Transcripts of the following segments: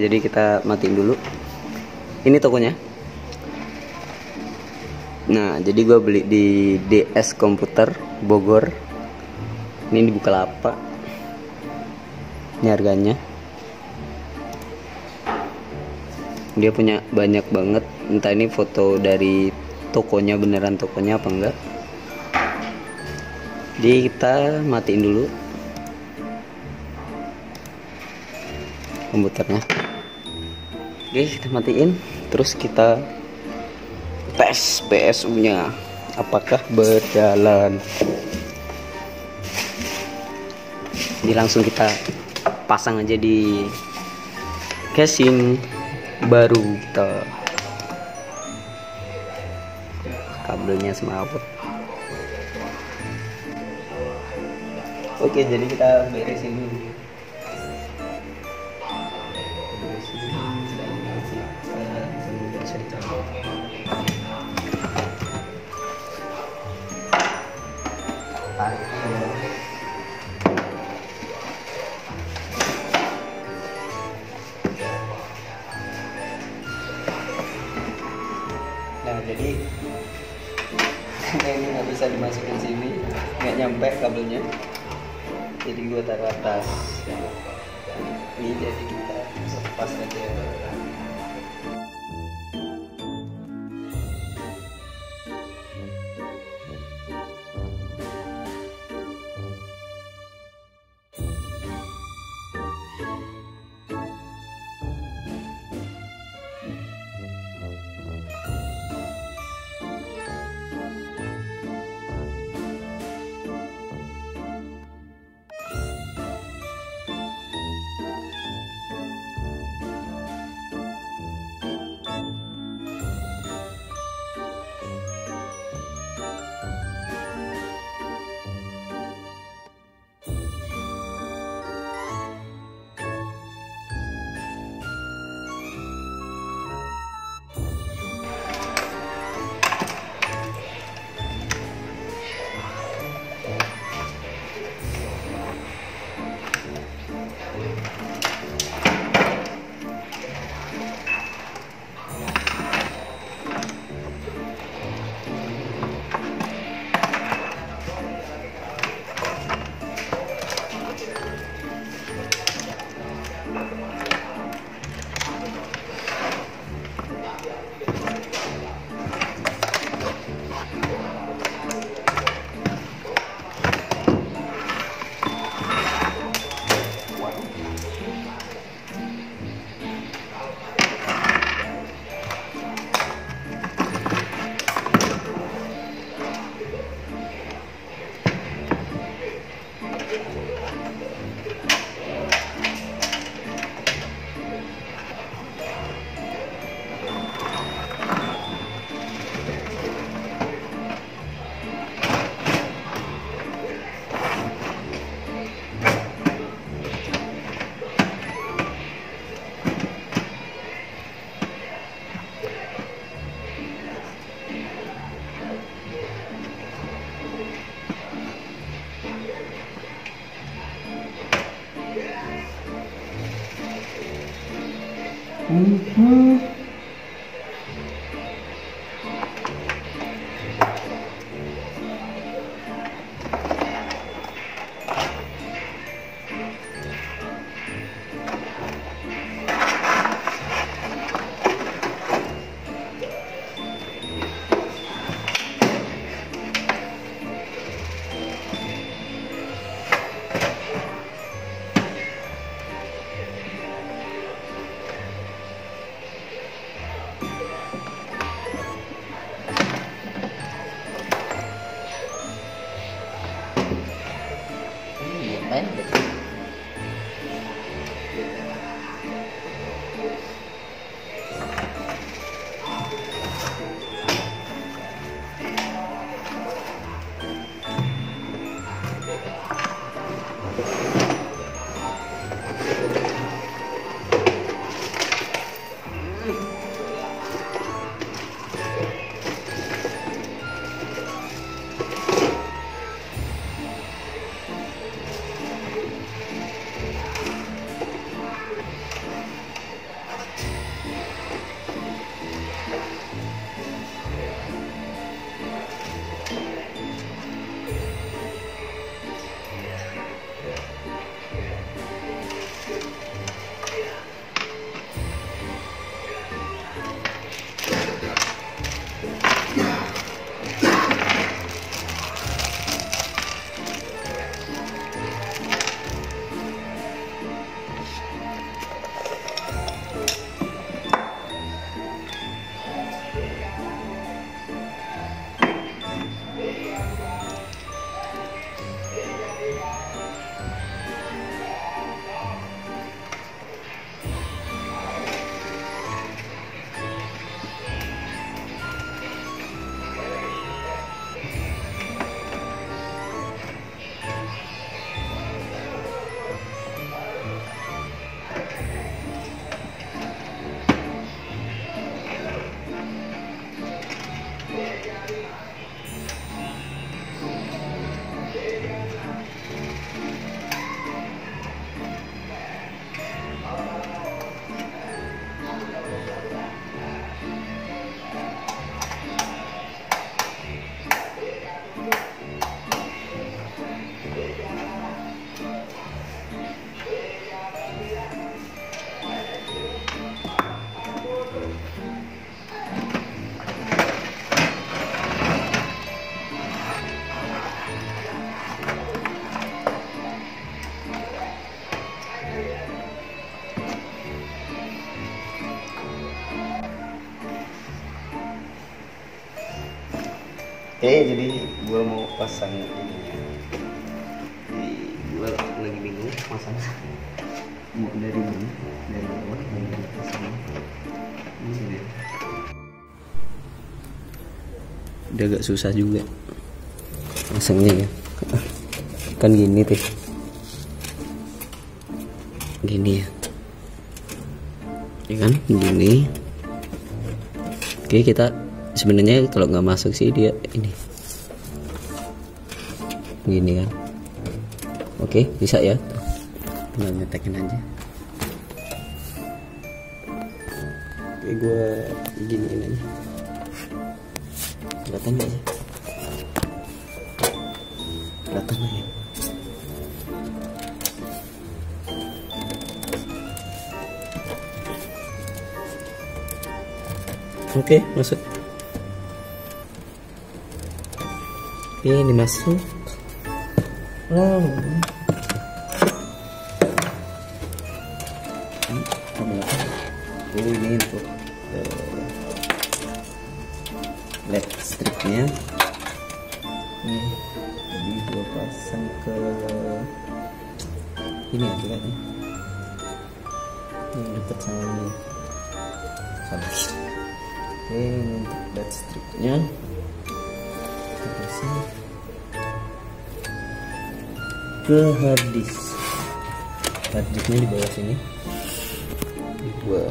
jadi kita matiin dulu. Ini tokonya. Nah, jadi gue beli di DS Komputer Bogor. Ini di Bukalapak. Ini harganya. Dia punya banyak banget. Entah ini foto dari tokonya, beneran tokonya apa enggak. Jadi kita matiin dulu komputernya. Oke, kita matiin. Terus kita tes PSU nya apakah berjalan. Ini langsung kita pasang aja di casing baru kita. Kabelnya semrawut. Oke, jadi kita beresin dulu. Nah, jadi karena ini nggak bisa dimasukin sini, nggak nyampe kabelnya, jadi gua taruh atas. Ini jadi kita lepas aja. Jadi gua mau pasang ini. Gua lagi bingung pasang mau dari mana, dari bawah mau dari atas ini deh. Udah agak susah juga pasangnya ya. Kan gini tuh, gini ya, ya kan gini. Oke, kita sebenarnya kalau nggak masuk sih dia ini gini kan. Oke, bisa ya, tinggal nyetekin aja. Oke, gue giniin aja. Kelihatan nggak ya? Kelihatan nggak ya? Oke, masuk. Ini masuk. Oh. Ini untuk LED stripnya. Nih, jadi gua pasang ke ini aja kan. Ini dekat sama ini. Habis. Ini untuk LED stripnya. Ke harddisknya di bawah sini. Gua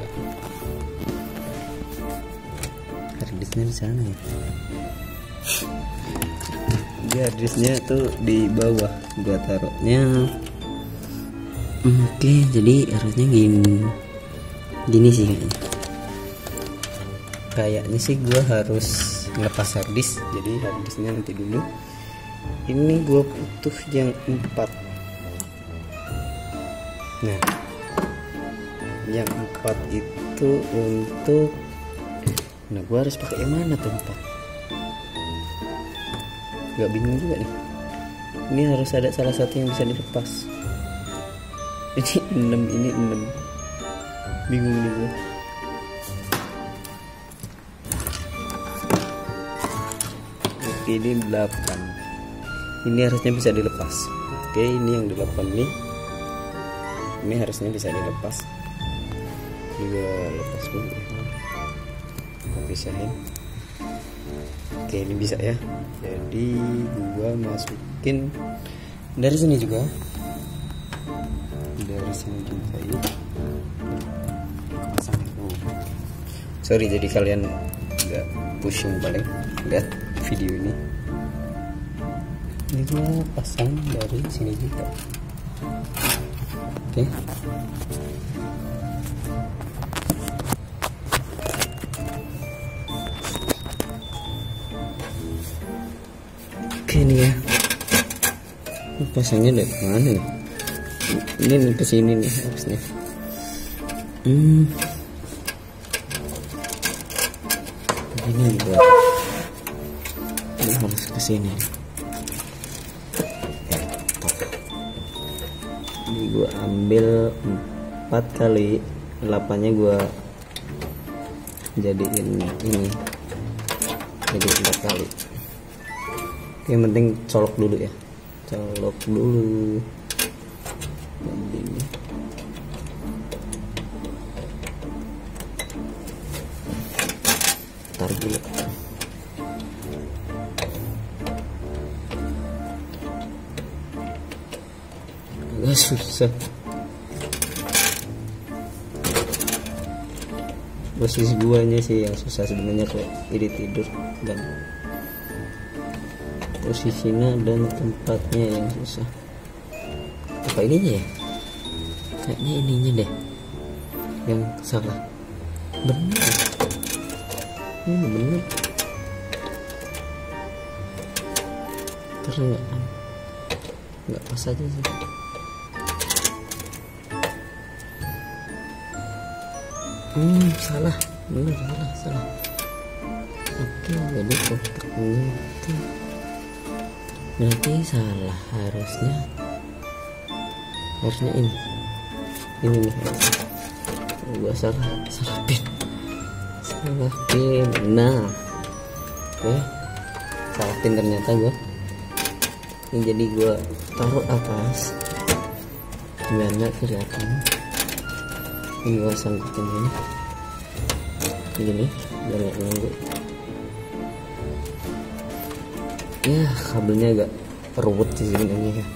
harddisknya di sana ya. Harddisknya tuh di bawah gua taruhnya. Oke, jadi harusnya gini sih kayaknya sih gua harus ngelepas harddisk. Jadi harddisknya nanti dulu. Ini gua butuh yang 4. Nah, yang 4 itu untuk, nah gua harus pakai yang mana tuh 4? Gak bingung juga nih. Ini harus ada salah satu yang bisa dilepas. Ini 6, ini 6. Bingung nih gua. Oke, ini 8. Ini harusnya bisa dilepas. Oke, ini yang di 8 nih. Ini harusnya bisa dilepas. Juga lepas dulu. Kita pisahin. Oke, ini bisa ya. Jadi gua masukin dari sini juga. Dari sini juga ya. Pasang itu. Sorry, jadi kalian nggak pusing paling lihat video ini. Ini gua pasang dari sini juga. Oke. Oke nih ya. Pasangnya dari mana ya? Ini ke sini nih harusnya. Ini juga. Ini harus ke sini. Ini gue ambil 4 kali 8-nya gue jadiin ini, jadi 4 kali. Oke, yang penting colok dulu ya, colok dulu ini. Tarik dulu. Agak susah. posisi guanya sih yang susah sebenarnya kalau ini tidur, dan posisinya dan tempatnya yang susah. Apa ininya ya? Kayaknya ininya deh yang salah. Bener, ini bener karena nggak pas aja sih. Salah, bener, salah. Oke, jadi kotaknya itu berarti salah, harusnya ini nih. Gua salah pin. Nah, oke, salah pin ternyata gua. Ini jadi gua taruh atas biar nggak kelihatan. Ini gua sangkutin ini gini biar nggak ganggu. Ya, kabelnya agak ruwet sih sebenarnya ya.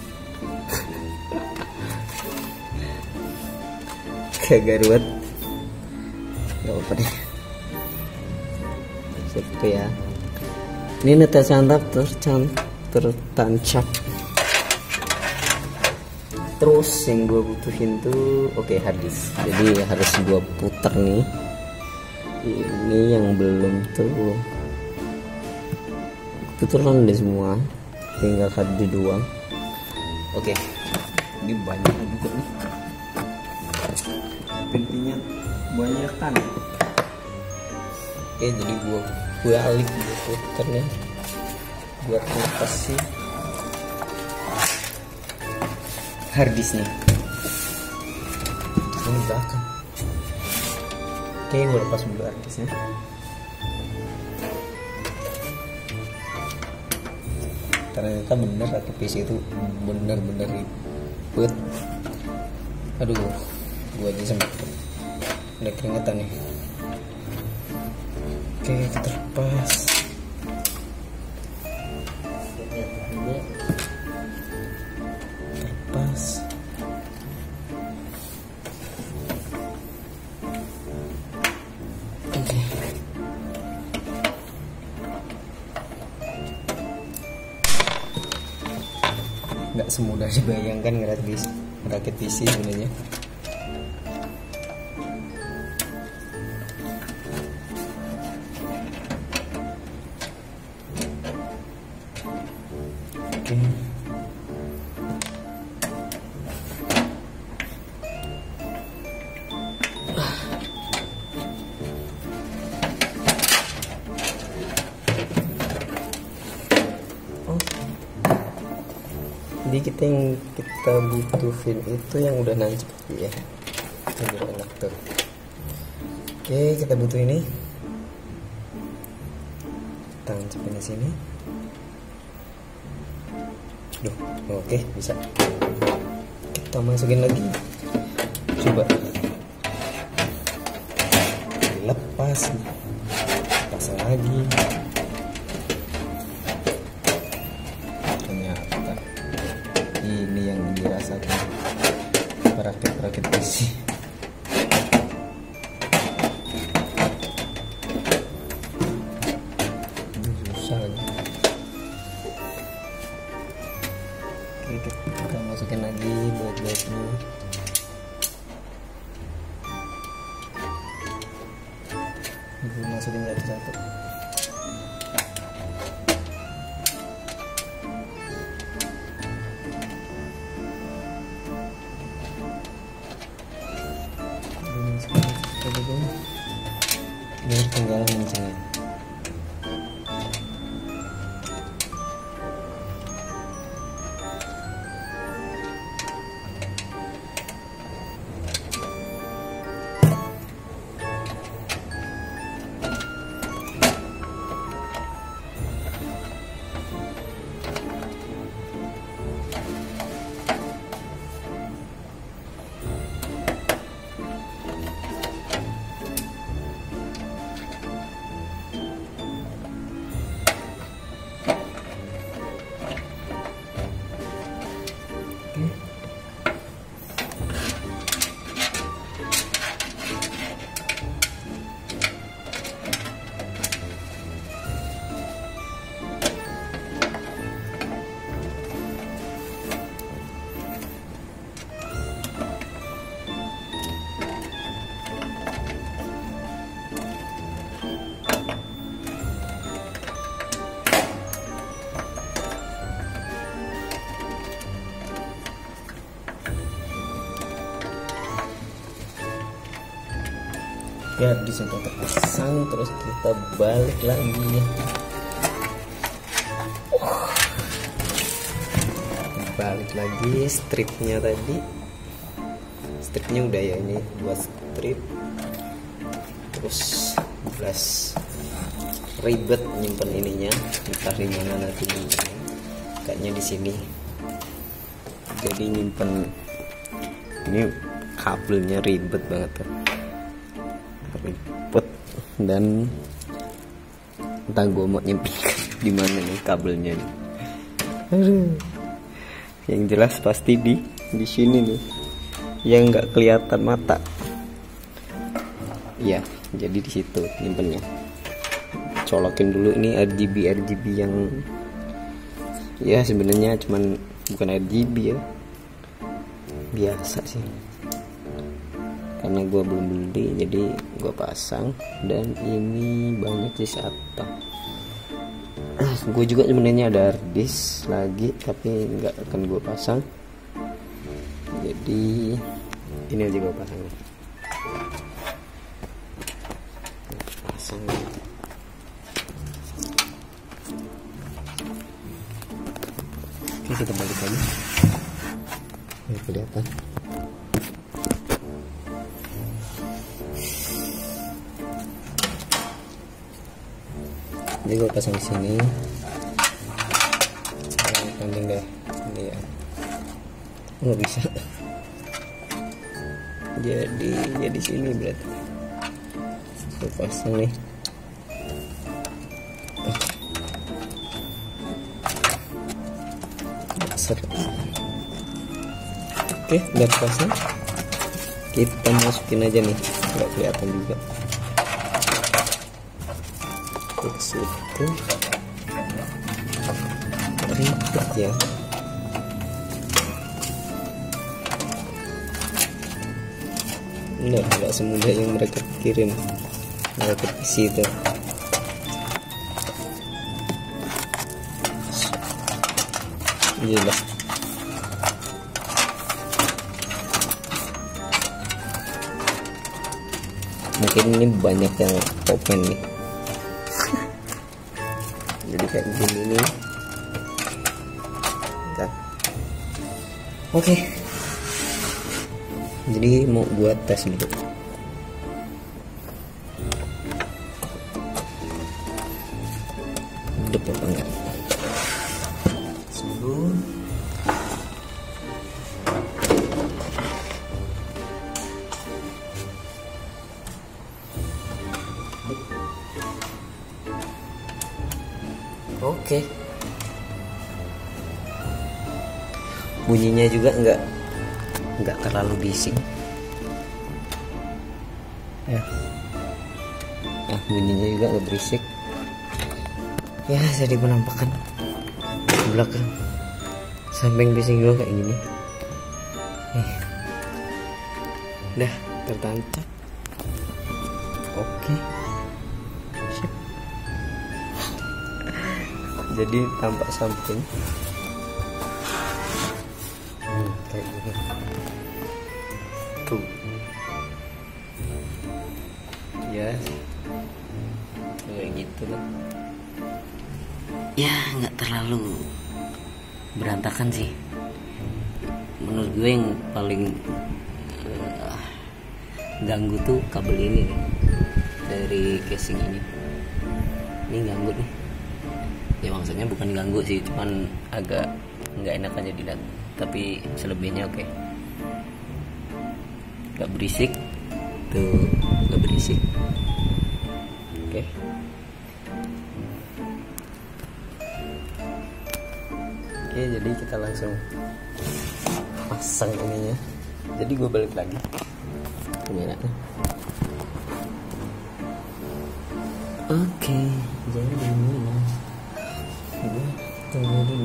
Agak ruwet, nggak apa-apa deh. Siapa ya? Ini tertancap. Terus yang gue butuhin tuh harddisk. Jadi harus gue putar nih. Ini yang belum tuh kebetulan deh semua, tinggal harddisk doang. Ini banyak juga nih, intinya banyak kan. Jadi gue balik putarnya buat lepas sih harddisknya. Ini belakang. Gue lepas dulu harddisknya. Ternyata bener atau PC itu bener-bener ribet. Aduh, gue aja sampai udah keringetan nih. Kita lepas. Nggak semudah dibayangkan ngerakit PC sebenarnya. Jadi yang kita butuhin itu yang udah nancep ya, yang udah enak tuh. Kita butuh ini, tancapin di sini. Bisa. Kita masukin lagi, coba lepas, pasang lagi. Ini yang dirasakan perakit PC. Susah lagi. Kita masukin lagi baut-bautnya. Masukin satu-satu. Ini tinggal kencengin. Jadi sudah terpasang, terus kita balik lagi. Balik lagi stripnya tadi. Stripnya udah ya, ini 2 strip. Terus belas ribet nyimpen ininya, entah di mana nanti nyimpen. Kayaknya di sini. Jadi nyimpen ini kabelnya ribet banget tuh. Ribet, dan entah gue mau nyimpen di mana nih kabelnya nih. Yang jelas pasti di sini nih, yang nggak kelihatan mata. Ya, jadi di situ nyimpennya. Colokin dulu ini RGB yang ya sebenarnya cuman bukan RGB ya, biasa sih. Karena gue belum beli, jadi gue pasang. Dan ini banyak sih SATA. Gue juga sebenarnya ada hard disk lagi, tapi nggak akan gue pasang. Jadi ini aja gue pasang. Oke, kita balik lagi. Ini kelihatan. Jadi gue pasang di sini. Penting deh, ini ya. Nggak bisa. Jadi sini berarti. Gue pasang nih. Oke, udah pasang. Kita masukin aja nih, nggak kelihatan juga. Ke situ. Ribet ya. Nggak semudah yang mereka pikirin. Mereka isi itu. Gila. Mungkin ini banyak yang open nih. Jadi kayak gini nih. Oke. Jadi mau buat tes dulu. Depan banget. Sebelum oke. Bunyinya juga nggak terlalu bising. Ya. Bunyinya juga nggak berisik. Ya, jadi penampakan belakang. Samping bising juga kayak gini. Udah tertancap. Oke. Jadi tampak samping kayak gini tuh ya, kayak gitu lah ya. Nggak terlalu berantakan sih menurut gue. Yang paling ganggu tuh kabel ini nih, dari casing ini ganggu nih. Ya maksudnya bukan ganggu sih, cuman agak nggak enak aja dilihat. Tapi selebihnya oke. Gak berisik tuh, gak berisik. Oke. Oke, jadi kita langsung pasang ininya. Jadi gue balik lagi ke merahnya. Oke, jadi gimana? Gue tunggu dulu.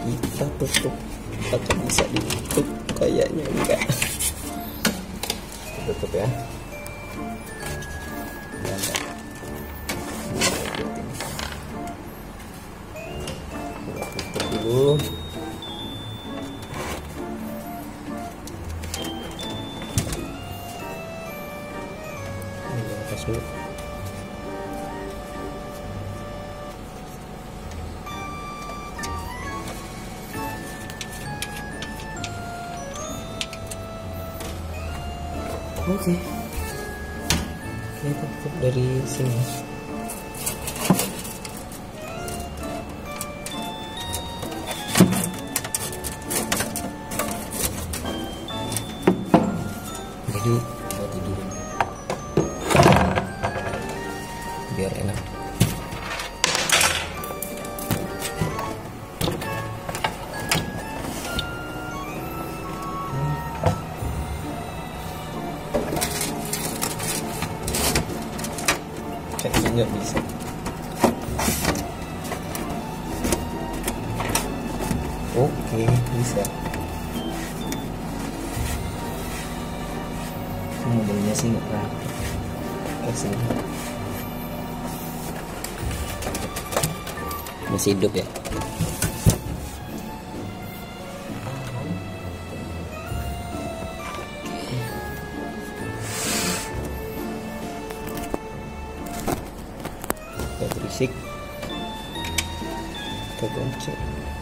kita tutup. Apakah bisa ditutup? Kayaknya enggak. Tutup ya. Tutup dulu. Ini lepas dulu. Oke. Kita tutup dari sini. Jadi buat tidurin biar enak. Nggak bisa. Oke, bisa. Modelnya sih nggak pernah kasih. Masih hidup ya. Berisik, kita kunci.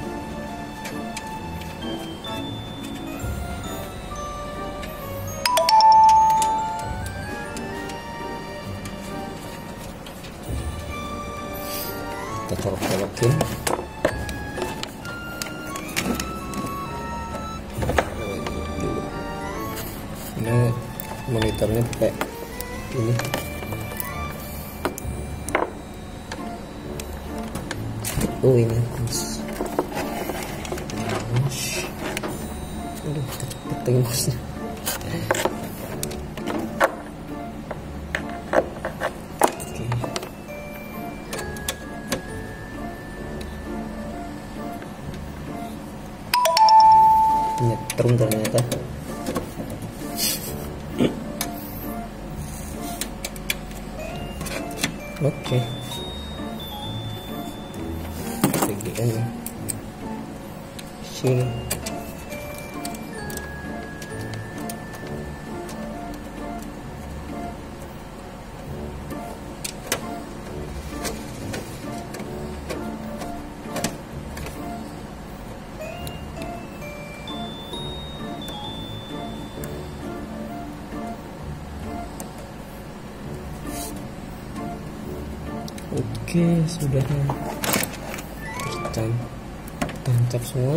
Kita colok-colokin. Ini monitornya pakai ini. Oh ini aduh cepet lagi mouse-nya. Oke. Nyetrum ternyata. Oke. Ini sini. Oke, sudah tancap semua.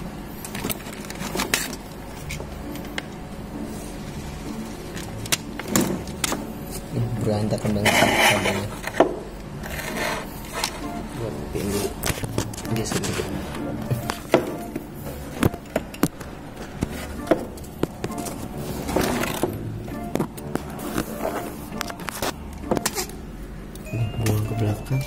Berantakan banget kabelnya. Buat pin dulu. Dia sedikit. Buang ke belakang.